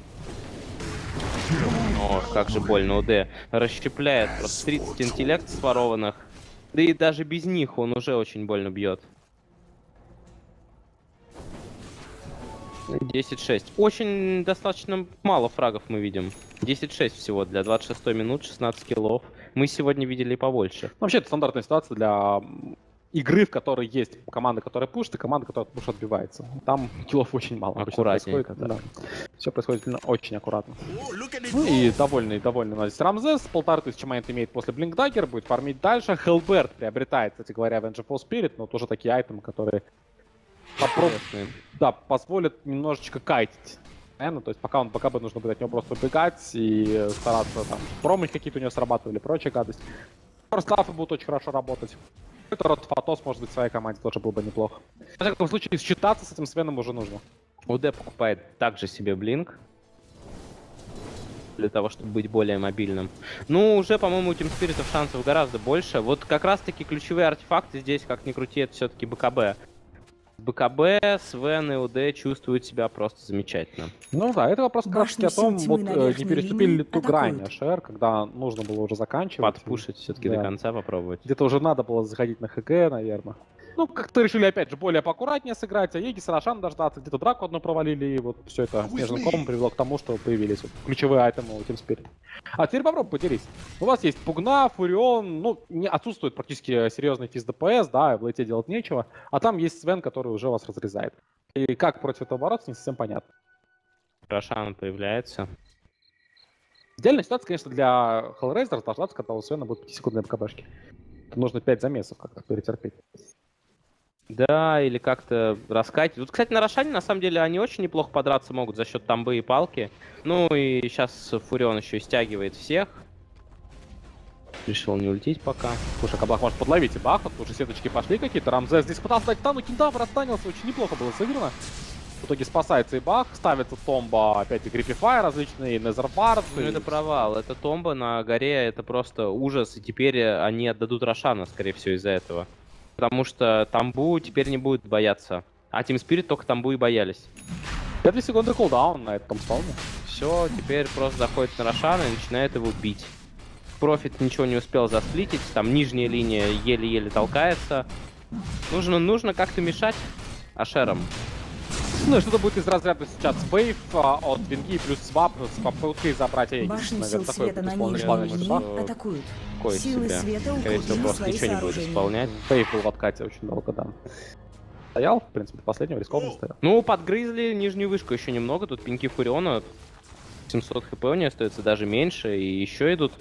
Ох, как же больно УД. Расщепляет просто 30 интеллект сворованных. Да и даже без них он уже очень больно бьет. 10-6. Очень достаточно мало фрагов мы видим. 10-6 всего для 26 минут, 16 киллов. Мы сегодня видели побольше.
Ну, вообще, это стандартная ситуация для игры, в которой есть команда, которая пушит, и команда, которая пуш отбивается. Там киллов очень мало.
Аккуратненько,
да. Все происходит очень аккуратно. Ну и довольный у нас здесь Рамзес. 1500 монет имеет после Блинкдаггер, будет фармить дальше. Хелберт приобретает, кстати говоря, Vengeful Spirit, но тоже такие айтемы, которые позволят немножечко кайтить. То есть пока он БКБ, нужно будет от него просто убегать и стараться там промахи какие-то у него срабатывали, прочая гадость. Форстафы будут очень хорошо работать. Это род Фатос, может быть, в своей команде тоже был бы неплохо. В всяком случае, считаться с этим Свеном уже нужно.
УД покупает также себе Блинк. Для того, чтобы быть более мобильным. Ну, уже, по-моему, у Team Spirit шансов гораздо больше. Вот как раз-таки ключевые артефакты здесь, как ни крути, это все-таки БКБ. БКБ, Свен и УД чувствуют себя просто замечательно.
Ну да, это вопрос как раз таки о том, вот не переступили ли ту грань
атакуют.
ШР, когда нужно было уже заканчивать.
Подпушить все-таки
Да.
до конца попробовать.
Где-то уже надо было заходить на ХГ, наверное. Ну, как-то решили, опять же, более поаккуратнее сыграть, а Егис и Рошан дождаться, где-то драку одну провалили, и вот все это снежным комом привело к тому, что появились вот ключевые айтемы у Team Spirit. А теперь попробуй поделись. У вас есть Пугна, Фурион, ну, не отсутствует практически серьезный физ ДПС, да, в лейте делать нечего, а там есть Свен, который уже вас разрезает. И как против этого бороться, не совсем понятно.
Рошан появляется.
Идеальная ситуация, конечно, для Hellraiser дождаться, когда у Свена будут 5-секундные БКБшки. Это нужно 5 замесов как-то перетерпеть.
Да, или как-то раскатить. Вот, кстати, на Рошане, на самом деле, они очень неплохо подраться могут за счет тамбы и палки. Ну и сейчас Фурион еще и стягивает всех. Решил не улететь пока.
Слушай, Каблак может подловить и бахнут, уже сеточки пошли какие-то. Рамзес здесь пытался дать тану, кентавр останился, очень неплохо было сыграно. В итоге спасается и бах, ставится томба, опять и Гриппифай различные, Незербард.
Ну это провал, это томба на горе, это просто ужас, и теперь они отдадут Рошана, скорее всего, из-за этого. Потому что Тамбу теперь не будет бояться, а Team Spirit только Тамбу и боялись.
2 секунды кулдаун на этом спауне.
Все, теперь просто заходит на Рошана и начинает его бить. Профит ничего не успел засплитить, там нижняя линия еле-еле толкается. Нужно как-то мешать Ашерам.
Ну и что-то будет из разряда сейчас вейв от Винги плюс свап с попыткой забрать Эгис.
Башни сил света на нижней линии атакуют. Силы света
скорее всего, просто
свои
ничего не будет исполнять.
Вейв был в откате очень долго, да. Стоял, в принципе, последнего рискованно стоял.
Ну, подгрызли нижнюю вышку еще немного. Тут пинки Фуриона. 700 хп у нее остается, даже меньше. И еще идут.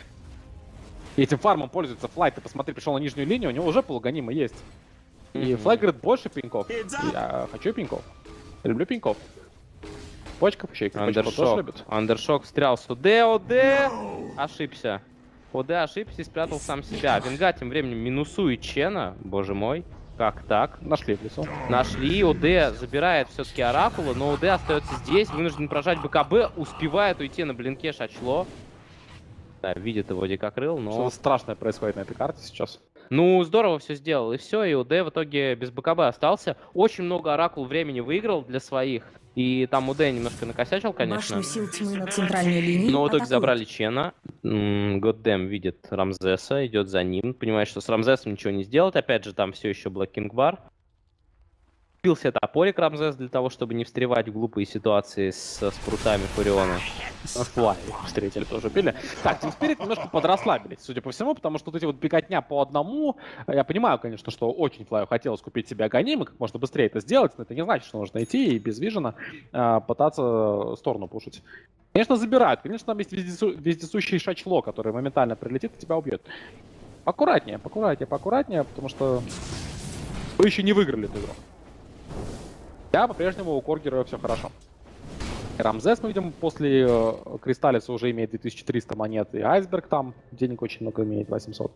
И этим фармом пользуется Флайт. Ты посмотри, пришел на нижнюю линию, у него уже полугонимы есть. И Флайт говорит, больше пинков. Я хочу пинков. Я люблю пинков. Почков еще и Почков тоже любит.
Андершок встрял с ОД, ОД! Ошибся. ОД ошибся и спрятал сам себя. Винга тем временем минусует Чена. Боже мой. Как так?
Нашли в лесу.
Нашли. ОД забирает все-таки Оракула, но ОД остается здесь. Вынужден прожать БКБ. Успевает уйти на блинке Шачло. Да, видит его дикокрыл, но...
Что-то страшное происходит на этой карте сейчас.
Ну, здорово все сделал, и все, и ОД в итоге без БКБ остался. Очень много Оракул времени выиграл для своих. И там ОД немножко накосячил, конечно.
Башню сил тьмы на центральной линии
Но в итоге
атакуют.
забрали Чена. Годдэм видит Рамзеса, идет за ним. Понимает, что с Рамзесом ничего не сделать. Опять же, там все еще Black King Bar. Купил себе топорик Рамзес для того, чтобы не встревать в глупые ситуации со спрутами Фуриона.
Флай встретили, тоже пили. Так, Team Spirit немножко подрасслабились, судя по всему, потому что вот эти вот беготня по одному, я понимаю, конечно, что очень Флаю хотелось купить себе Аганим и как можно быстрее это сделать, но это не значит, что нужно идти и без вижена пытаться сторону пушить. Конечно, забирают, конечно, там есть вездесущий Шачло, который моментально прилетит и тебя убьет. Аккуратнее, поаккуратнее, потому что вы еще не выиграли эту игру. Я по-прежнему у Коргера все хорошо. Рамзес, мы видим, после Кристаллиса уже имеет 2300 монет, и Айсберг там денег очень много имеет, 800.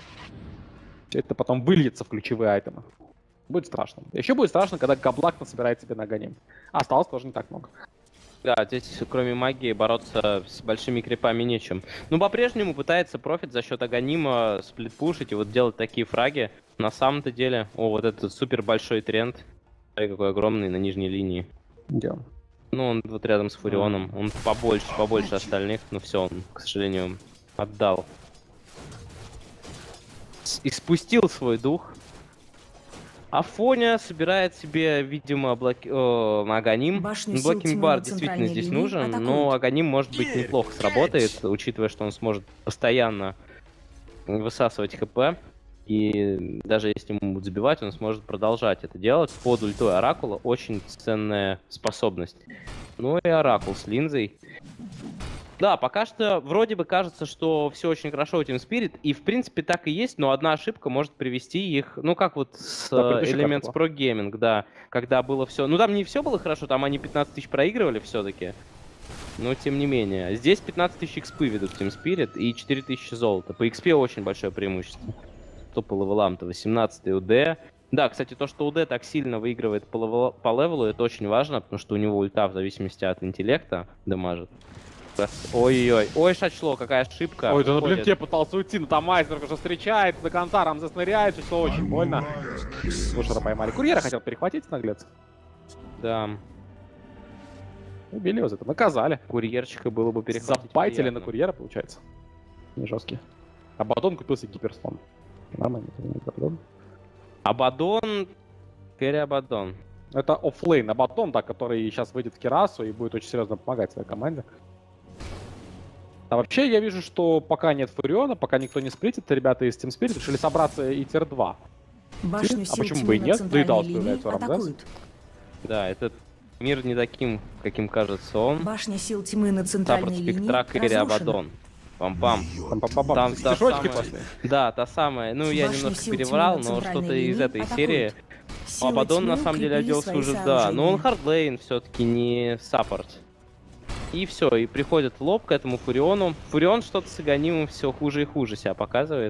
Все это потом выльется в ключевые айтемы. Будет страшно. Еще будет страшно, когда Габлак насобирает себе на Аганим. Осталось тоже не так много.
Да, здесь кроме магии бороться с большими крипами нечем. Но по-прежнему пытается Профит за счет Аганима сплитпушить и вот делать такие фраги. На самом-то деле, вот этот супер большой тренд. Смотри, какой огромный на нижней линии.
Yeah.
Ну, он вот рядом с Фурионом. Он побольше остальных, но все, он, к сожалению, отдал. И спустил свой дух. Афоня собирает себе, видимо, Аганим. Блокинг бар действительно здесь нужен, но Аганим, может быть, неплохо сработает, учитывая, что он сможет постоянно высасывать ХП. И даже если ему будут забивать, он сможет продолжать это делать. Под ультой Оракула очень ценная способность. Ну и Оракул с линзой. Да, пока что вроде бы кажется, что все очень хорошо у Team Spirit. И в принципе так и есть, но одна ошибка может привести их... Ну как вот с Elements Pro Gaming, да. Когда было все... Ну там не все было хорошо, там они 15 тысяч проигрывали все-таки. Но тем не менее. Здесь 15 тысяч XP ведут Team Spirit и 4000 золота. По XP очень большое преимущество. Что по левелам-то? 18-й УД. Да, кстати, то, что УД так сильно выигрывает по левелу, это очень важно, потому что у него ульта в зависимости от интеллекта дамажит. Ой-ой-ой. Ой, Шачло, какая ошибка.
Ой, да на блинке пытался уйти, но там Айсберг уже встречает, до конца Рамзес ныряет, Шачло очень больно. Слушай, поймали. Курьера хотел перехватить, наглец.
Да.
Убили его за это, наказали.
Курьерчика было бы перехватить.
Запайтили на курьера, получается. Не жесткий. А Батон купился гиперслон. Нормально, Абадон.
Абадон. Керри Абадон.
Это оффлейн Абадон, да, который сейчас выйдет в Кирасу и будет очень серьезно помогать своей команде. А вообще я вижу, что пока нет Фуриона, пока никто не сплитит, ребята из Team Spirit решили собраться и тир-2. А почему бы и нет? Да и Даус появляется Рамзес.
Да, этот мир не таким, каким кажется он.
Башня сил тьмы на центральной линии
Спектра Керри Абадон. Пам-пам.
Там стишочки пошли.
Да, та самая. Ну, я немножко переврал, но что-то из этой серии. Абадон на самом деле оделся уже, да. Но он хардлейн все-таки, не саппорт. И все, и приходит в лоб к этому Фуриону. Фурион что-то с Аганимом все хуже и хуже себя показывает.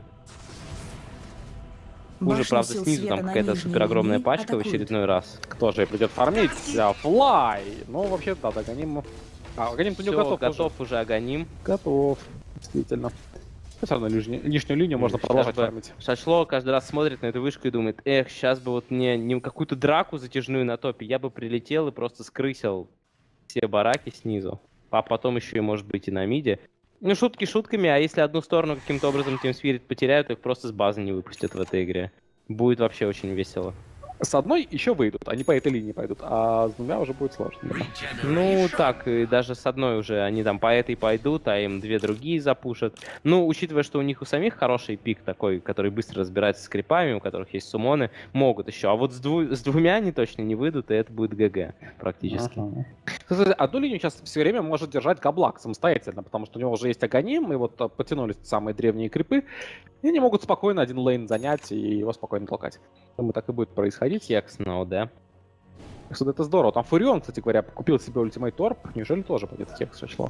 Хуже, правда, снизу там какая-то супер огромная пачка в очередной раз.
Кто же придет фармить? Флай! Ну, вообще, да, Аганим. Аганим-то не
готов уже Аганим.
Готов, действительно. Все равно лишнюю линию можно продолжать фармить.
Шашло каждый раз смотрит на эту вышку и думает, эх, сейчас бы вот мне не какую-то драку затяжную на топе, я бы прилетел и просто скрысил все бараки снизу. А потом еще и, может быть, и на миде. Ну, шутки шутками, а если одну сторону каким-то образом Team Spirit потеряют, то их просто с базы не выпустят в этой игре. Будет вообще очень весело.
С одной еще выйдут, они по этой линии пойдут, а с двумя уже будет сложно.
Ну, так, и даже с одной уже они там по этой пойдут, а им две другие запушат. Ну, учитывая, что у них у самих хороший пик такой, который быстро разбирается с крипами, у которых есть сумоны, могут еще. А вот с двумя они точно не выйдут, и это будет ГГ практически.
Одну линию сейчас все время может держать Габлак самостоятельно, потому что у него уже есть Аганим, и вот потянулись самые древние крипы, и они могут спокойно один лейн занять и его спокойно толкать. Думаю, так и будет происходить.
Хекс, ну да.
Это здорово. Там Фурион, кстати говоря, купил себе ультимейт Торп. Неужели тоже будет Хекс сочло?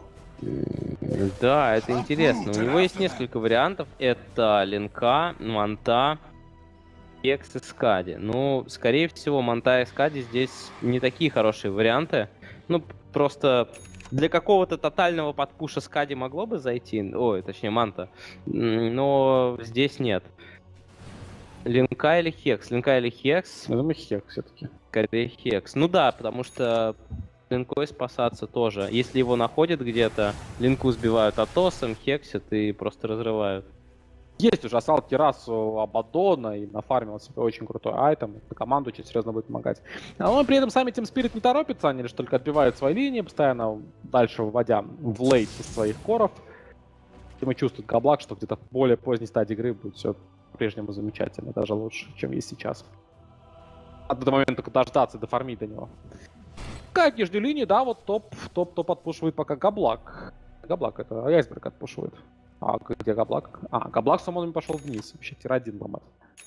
Да, это интересно. У него есть несколько вариантов. Это Линка, Манта, Хекс и Скади. Ну, скорее всего, Манта и Скади здесь не такие хорошие варианты. Ну, просто для какого-то тотального подпуша Скади могло бы зайти. Ой, точнее, Манта. Но здесь нет. Линка или Хекс? Линка или Хекс?
Я думаю, Хекс все-таки.
Скорее Хекс. Ну да, потому что Линкой спасаться тоже. Если его находят где-то, Линку сбивают Атосом, хексят и просто разрывают.
Есть уже осал террасу Абадона и нафармил себе очень крутой айтем. На команду очень серьезно будет помогать. Но при этом сами Team Spirit не торопятся, они лишь только отбивают свои линии, постоянно дальше вводя в лейт из своих коров. И мы чувствуем Габлак, что где-то в более поздней стадии игры будет все по-прежнему замечательно, даже лучше, чем есть сейчас. А до момента только дождаться, дофармить до него. Как нижней линии, да, вот топ отпушивает пока Габлак. Габлак это Айсберг отпушивает. А где Габлак? А, Габлак с самому пошел вниз. Вообще тир-1 ломает.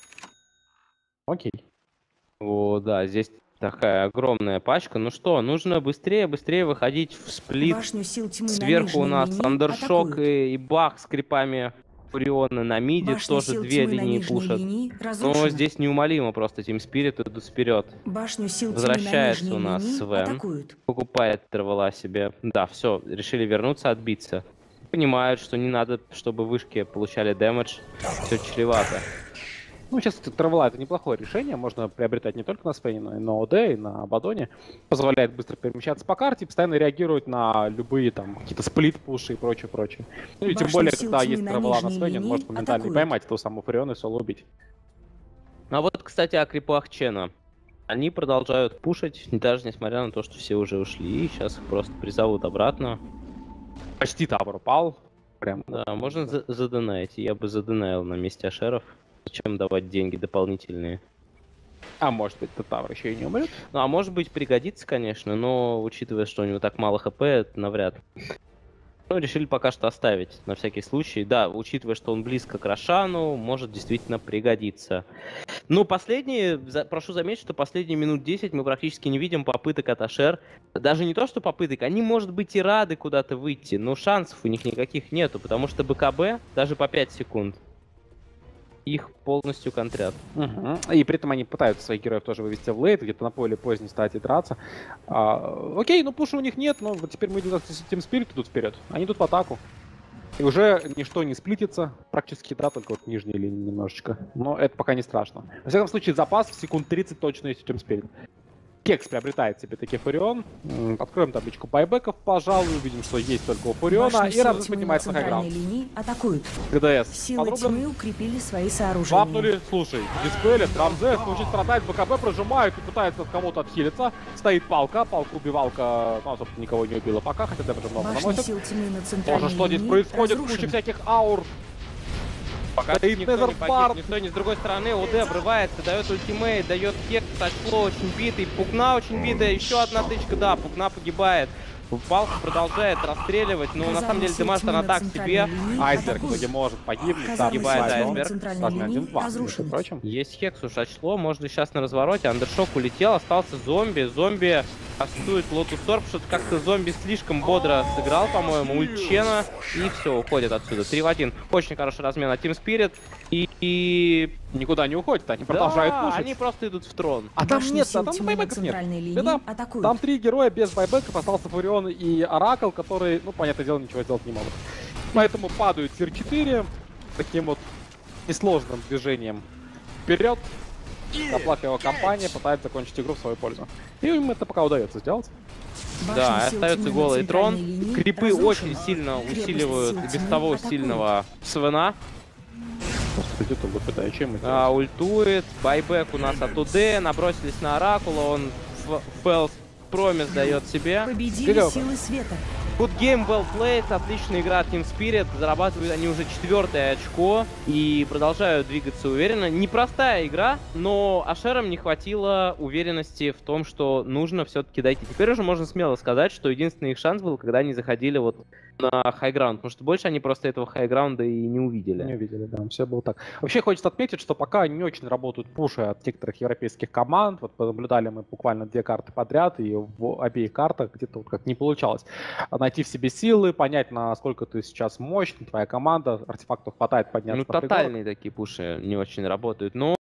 Окей.
О, да, здесь такая огромная пачка. Ну что, нужно быстрее выходить в сплит. Сверху у нас Андершок и Бах с крипами Фуриона на миде. Тоже две линии пушат. Но здесь неумолимо просто Team Spirit идут вперед. Возвращается у нас Свен. Покупает Травела себе. Да, все, решили вернуться, отбиться. Понимают, что не надо, чтобы вышки получали дэмэдж. Все чревато.
Ну, сейчас Травела это неплохое решение. Можно приобретать не только на Свене, но и на ОД, и на Абадоне. Позволяет быстро перемещаться по карте, постоянно реагировать на любые там какие-то сплит-пуши и прочее. Ну и тем более, когда есть Травела на Свене, он может моментально поймать этого самого Фуриона и соло убить.
А вот, кстати, о крипах Чена. Они продолжают пушить, даже несмотря на то, что все уже ушли. И сейчас их просто призовут обратно.
Почти табор упал. Прям.
Да, можно задонать. Я бы задонаил на месте Ашеров. Зачем давать деньги дополнительные?
А может быть, Тавр еще и не умрет?
Ну, а может быть, пригодится, конечно, но учитывая, что у него так мало хп, это навряд ли. Ну, решили пока что оставить, на всякий случай. Да, учитывая, что он близко к Рошану, может действительно пригодиться. Ну, прошу заметить, что последние минут 10 мы практически не видим попыток от Ашер. Даже не то, что попыток, они, может быть, и рады куда-то выйти, но шансов у них никаких нету, потому что БКБ даже по 5 секунд их полностью контрят.
И при этом они пытаются своих героев тоже вывести в лейт, где-то на поле поздней стадии драться. Окей, ну пуша у них нет, но вот теперь мы идем с Team Spirit идут вперед. Они идут в атаку. И уже ничто не сплитится, практически, да, только вот нижние линии немножечко. Но это пока не страшно. Во всяком случае, запас в секунд 30 точно есть у Team Spirit. Кекс приобретает себе таки Фурион. Откроем табличку байбеков, пожалуй. Увидим, что есть только у Фуриона. И Рамзес поднимается на хайграунд. ГДС
Силы тьмы укрепили свои сооружения.
Вапнули, слушай, диспелит, Рамзес хочет страдать, БКБ прожимают и пытается от кого-то отхилиться. Стоит палка, убивалка, ну, собственно, никого не убила пока, хотя даже много наносит. Тоже что здесь происходит, куча всяких аур.
Пока никто не с другой стороны, ОД обрывается, дает ультимейт, дает хек, Тачло очень битый, Пукна очень битая, еще одна тычка, да, Пукна погибает. Палка продолжает расстреливать, но на самом деле Демастер так себе.
Айсберг в итоге может погибнуть. Там
Погибает Айсберг.
Сложно 1-2, между прочим.
Есть Хекс, уж очло, можно сейчас на развороте. Андершок улетел, остался зомби. Зомби кастует Лотус Орб, что-то как-то зомби слишком бодро сыграл, по-моему, ульчена. И все, уходит отсюда. 3 в 1. Очень хороший размен от Team Spirit. И
никуда не уходят, они продолжают пушить.
Они просто идут в трон.
А там нет, там байбеков нет. Там 3 героя без байбеков, остался Фурион и Оракл, которые, ну, понятное дело, ничего сделать не могут. Поэтому падают Тир 4 таким вот несложным движением вперед. Заплак его компания пытается закончить игру в свою пользу. И им это пока удается сделать.
Да, остается голый трон. Крипы очень сильно усиливают без того сильного Свена. Ультует. Байбек у нас от УД. Набросились на Оракула. Он Фэлс Промис дает себе.
Победили силы света.
Good game, well played. Отличная игра от Team Spirit. Зарабатывают они уже 4-е очко и продолжают двигаться уверенно. Непростая игра, но Ашерам не хватило уверенности в том, что нужно все-таки дойти. Теперь уже можно смело сказать, что единственный их шанс был, когда они заходили вот на хайграунд, потому что больше они просто этого хайграунда и не увидели.
Не увидели, да, все было так. Вообще хочется отметить, что пока не очень работают пуши от некоторых европейских команд. Вот наблюдали мы буквально 2 карты подряд, и в обеих картах где-то вот как не получалось найти в себе силы, понять, насколько ты сейчас мощный, твоя команда, артефактов хватает подняться.
Ну, тотальные такие пуши не очень работают, но